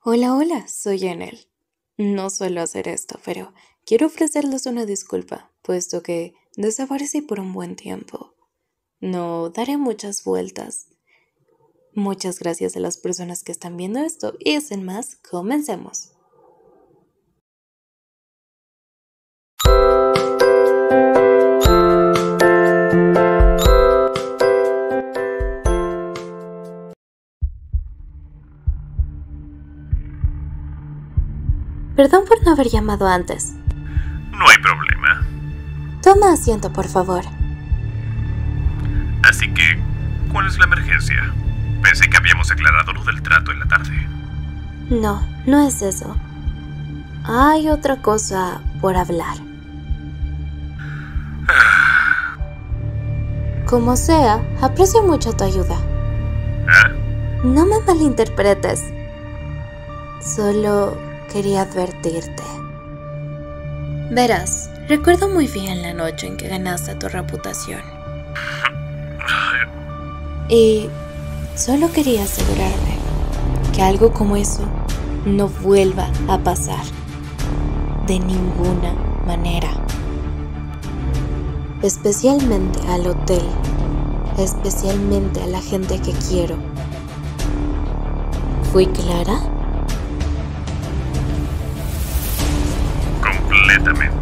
Hola, hola, soy Enel. No suelo hacer esto, pero quiero ofrecerles una disculpa, puesto que desaparecí por un buen tiempo. No daré muchas vueltas. Muchas gracias a las personas que están viendo esto y sin más, comencemos. Perdón por no haber llamado antes. No hay problema. Toma asiento, por favor. Así que, ¿cuál es la emergencia? Pensé que habíamos aclarado lo del trato en la tarde. No, no es eso. Hay otra cosa por hablar. Como sea, aprecio mucho tu ayuda. ¿Ah? No me malinterpretes. Solo quería advertirte. Verás, recuerdo muy bien la noche en que ganaste tu reputación. Y solo quería asegurarme que algo como eso no vuelva a pasar. De ninguna manera. Especialmente al hotel. Especialmente a la gente que quiero. ¿Fui clara? Completamente.